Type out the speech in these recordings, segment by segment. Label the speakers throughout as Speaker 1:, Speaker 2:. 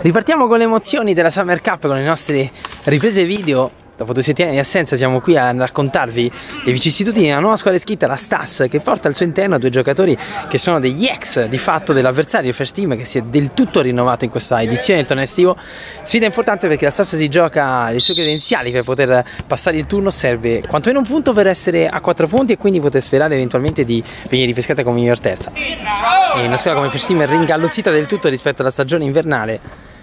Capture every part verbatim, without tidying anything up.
Speaker 1: Ripartiamo con le emozioni della Summer Cup, con le nostre riprese video. Dopo due settimane di assenza siamo qui a raccontarvi le vicissitudini della nuova squadra iscritta, la Stas, che porta al suo interno due giocatori che sono degli ex di fatto dell'avversario, il First Team, che si è del tutto rinnovato in questa edizione del torneo estivo. Sfida importante perché la Stas si gioca le sue credenziali per poter passare il turno, serve quantomeno un punto per essere a quattro punti e quindi poter sperare eventualmente di venire ripescata come miglior terza. E una squadra come il First Team è ringalluzzita del tutto rispetto alla stagione invernale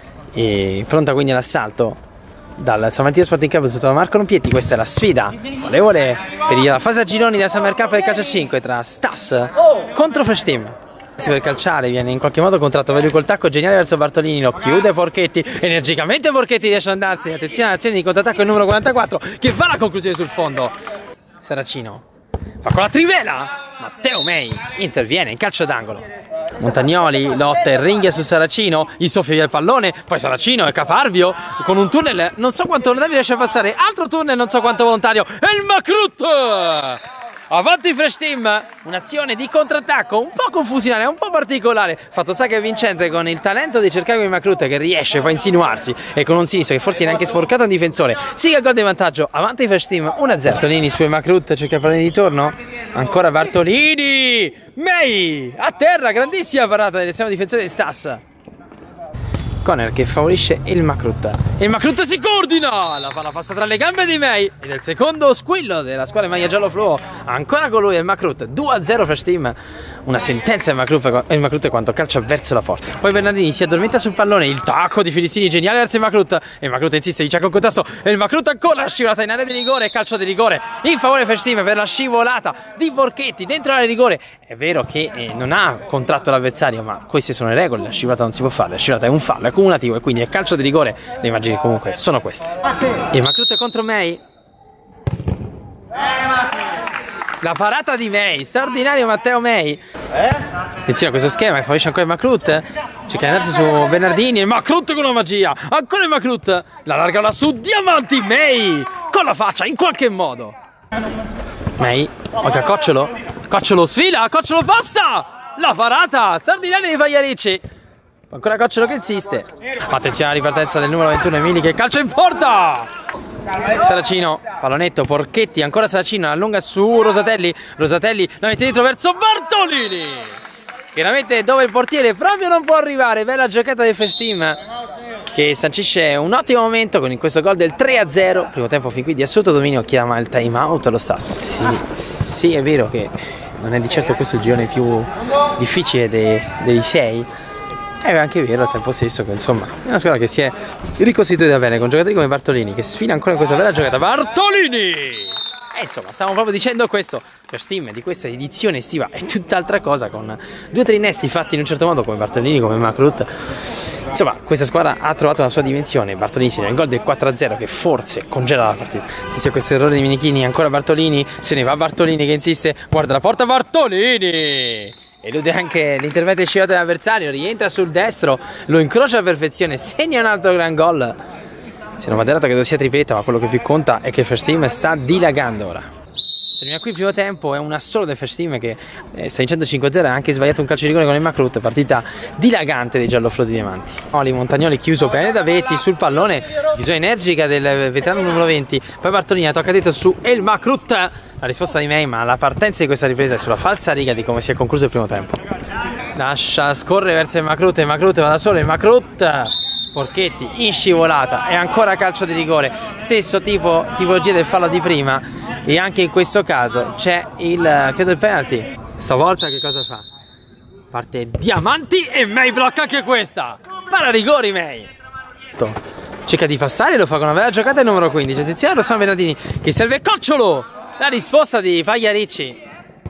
Speaker 1: e pronta quindi all'assalto. Dal San Martino Sporting Club sotto Marco Rompietti, questa è la sfida valevole per la fase a gironi della Summer Cup del calcio a cinque tra Stas contro First Team. Per calciare viene in qualche modo contratto Velio col tacco geniale verso Bartolini, lo chiude Porchetti, energicamente Porchetti riesce ad andarsi. Attenzione all'azione di contrattacco il numero quarantaquattro che fa la conclusione sul fondo. Saracino fa con la trivela, Matteo Mei interviene in calcio d'angolo. Montagnoli lotta e ringhia su Saracino, gli soffia via il pallone, poi Saracino è caparbio con un tunnel, non so quanto volontario riesce a passare, altro tunnel non so quanto volontario, e il Macrut! Avanti First Team, un'azione di contrattacco un po' confusionale, un po' particolare, fatto sta che è vincente con il talento di cercare il Macrut che riesce poi a insinuarsi e con un sinistro che forse neanche sporcato un difensore, siga gol di vantaggio, avanti First Team uno a zero. Bartolini su Macrut, cerca il pallone di torno, ancora Bartolini, Mei a terra, grandissima parata dell'estremo difensore di Stas. Conner che favorisce il Macrut. Il Macrut si coordina, la palla passa tra le gambe di Mei ed è il secondo squillo della squadra in maglia giallo fluo. Ancora con lui il Macrut, due a zero First Team. Una sentenza il Macrut, il Macrut quanto calcia verso la porta. Poi Bernardini si addormenta sul pallone, il tacco di Filissini geniale verso il Macrut e il Macrut insiste, dice con contasto e il Macrut ancora scivolata in area di rigore, calcio di rigore in favore First Team per la scivolata di Porchetti dentro l'area di rigore. È vero che eh, non ha contratto l'avversario, ma queste sono le regole, la scivolata non si può fare, la scivolata è un fallo, è cumulativo e quindi è calcio di rigore. Le immagini comunque sono queste. Il Macrut contro Mei. La parata di Mei, straordinario Matteo Mei. Attenzione a questo schema che favorisce ancora il Macrut. Cerca di andarsi su Bernardini, il Macrut con una magia. Ancora il Macrut, la larga là su Diamanti, Mei con la faccia in qualche modo. Mei, occhio a Cocciolo. Cocciolo sfila, Cocciolo passa. La parata, straordinaria di Pagliarici. Ancora Cocciolo che insiste. Attenzione alla ripartenza del numero ventuno Emili che calcia in porta. Saracino, pallonetto, Porchetti, ancora Saracino, allunga su Rosatelli. Rosatelli la mette dentro verso Bartolini, che la mette dove il portiere proprio non può arrivare. Bella giocata del First Team che sancisce un ottimo momento con questo gol del tre a zero. Primo tempo fin qui di assoluto dominio, chiama il time out lo Stas. Sì, sì, è vero che non è di certo questo il girone più difficile dei, dei sei. È anche vero al tempo stesso che insomma è una squadra che si è ricostituita bene con giocatori come Bartolini che sfila ancora in questa bella giocata. Bartolini! E insomma stavamo proprio dicendo questo. First Team di questa edizione estiva è tutt'altra cosa, con due o tre innesti fatti in un certo modo come Bartolini, come Macrut. Insomma questa squadra ha trovato una sua dimensione. Bartolini segna il gol del quattro a zero che forse congela la partita. Inizia questo errore di Minichini, ancora Bartolini, se ne va Bartolini che insiste, guarda la porta Bartolini! Elude anche l'intervento scivolata dell'avversario, rientra sul destro, lo incrocia a perfezione, segna un altro gran gol. Se non va dato credo sia tripletta, ma quello che più conta è che il First Team sta dilagando ora. Termina qui il primo tempo, è un assolo del First Team che eh, sta vincendo cinque a zero, ha anche sbagliato un calcio di rigore con il Macrut, partita dilagante dei giallofluo di Diamanti. Oli Montagnoli chiuso bene da Vetti sul pallone, chiusura energica del veterano numero venti, poi Bartolini tocca dentro su il Macrut, la risposta di Mei, ma la partenza di questa ripresa è sulla falsa riga di come si è concluso il primo tempo. Lascia scorrere verso il Macrut, il Macrut va da solo, il Macrut, Porchetti in scivolata e ancora calcio di rigore, stesso tipo tipologia del fallo di prima e anche in questo caso c'è il, credo il penalty. Stavolta che cosa fa? Parte Diamanti e Mei blocca anche questa, para rigori Mei, cerca di passare, lo fa con una bella giocata il numero quindici. Attenzione a Rossano Bernardini che serve Cocciolo, la risposta di Pagliarici.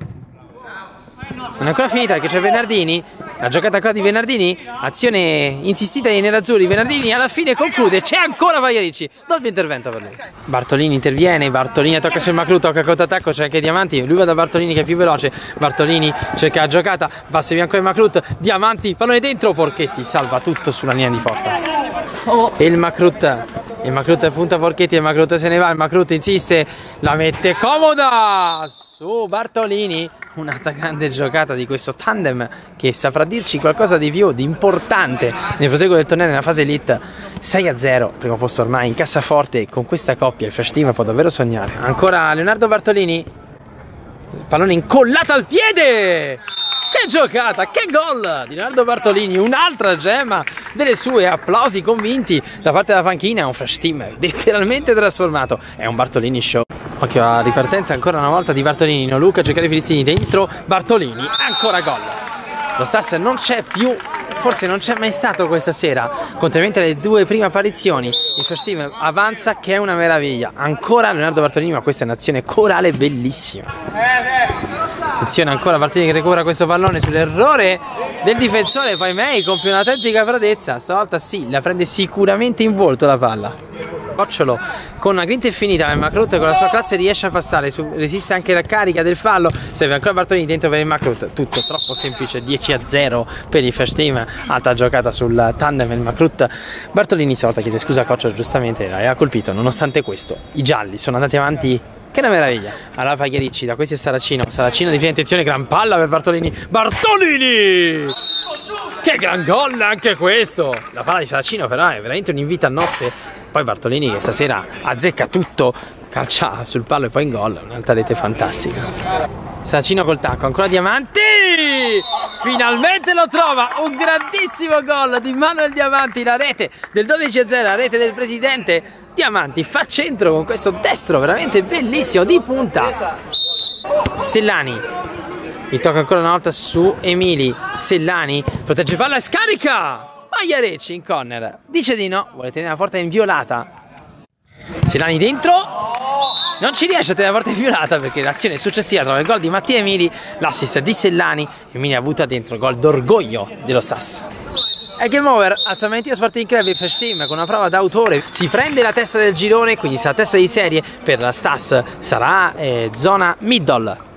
Speaker 1: Non è ancora finita perché c'è Bernardini, la giocata qua di Bernardini, azione insistita dei nerazzurri, Bernardini alla fine conclude, c'è ancora Pagliarici, doppio intervento per lui. Bartolini interviene, Bartolini tocca sul Macrut, tocca contrattacco, c'è anche Diamanti, lui va da Bartolini che è più veloce, Bartolini cerca la giocata, passa via ancora il Macrut, Diamanti, pallone dentro, Porchetti salva tutto sulla linea di porta. E il Macrut, il Macrut punta Porchetti, il Macrut se ne va, il Macrut insiste, la mette comoda su Bartolini. un'altra grande giocata di questo tandem che saprà dirci qualcosa di più, di importante nel proseguo del torneo nella fase elite. Sei a zero, primo posto ormai in cassaforte. Con questa coppia il Fresh Team può davvero sognare. Ancora Leonardo Bartolini, il pallone incollato al piede. Che giocata, che gol di Leonardo Bartolini, un'altra gemma delle sue, applausi convinti da parte della panchina. È un Fresh Team letteralmente trasformato, è un Bartolini show. Occhio alla ripartenza ancora una volta di Bartolini, no Luca, cercare i filistini dentro, Bartolini, ancora gol. Lo Stas non c'è più, forse non c'è mai stato questa sera, contrariamente alle due prime apparizioni. Il Fresh Team avanza che è una meraviglia. Ancora Leonardo Bartolini, ma questa è un'azione corale bellissima. Attenzione ancora Bartolini che recupera questo pallone sull'errore del difensore, poi May compie un'autentica prodezza, stavolta sì, la prende sicuramente in volto la palla. Cocciolo con una grinta infinita, ma Macrut con la sua classe riesce a passare, resiste anche la carica del fallo, serve ancora Bartolini dentro per il Macrut, tutto troppo semplice, dieci a zero per il Fresh Team, alta giocata sul tandem il Macrut. Bartolini stavolta chiede scusa a Cocciolo, giustamente l'aveva colpito, nonostante questo i gialli sono andati avanti. Che una meraviglia. Allora Pagliaricci, da questi è Saracino. Saracino di fine intenzione, gran palla per Bartolini. Bartolini! Che gran gol anche questo. La palla di Saracino però è veramente un invito a nozze. Poi Bartolini che stasera azzecca tutto, calcia sul pallo e poi in gol. Un'altra rete fantastica. Saracino col tacco, ancora Diamanti! Finalmente lo trova, un grandissimo gol di Manuel Diamanti, la rete del dodici a zero, la rete del presidente. Diamanti fa centro con questo destro veramente bellissimo di punta. Sellani, il tocca ancora una volta su Emili. Sellani protegge palla e scarica. Pagliaricci in corner, dice di no, vuole tenere la porta inviolata. Sellani dentro, non ci riesce a tenere la porta inviolata perché l'azione successiva trova il gol di Mattia Emili, l'assist di Sellani. Emili ha buttato dentro, gol d'orgoglio dello Stas. È game over, al Salmentino Sporting Club il Fresh Team con una prova d'autore si prende la testa del girone, quindi sarà testa di serie per la Stas, sarà eh, zona middle.